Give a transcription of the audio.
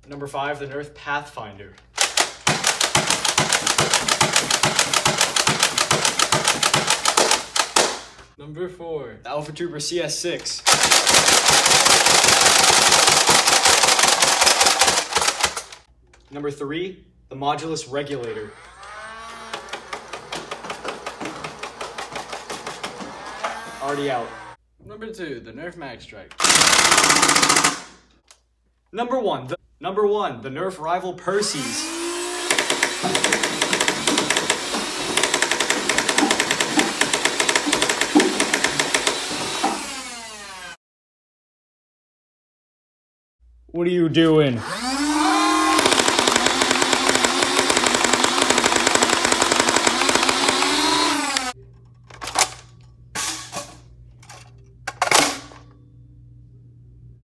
Number 5, the Nerf Pathfinder. Number 4, the Alpha Trooper CS6. Number 3, the Modulus Regulator. Already out. Number 2, the Nerf Mag Strike. Number 1, the Nerf Rival Percy's. What are you doing?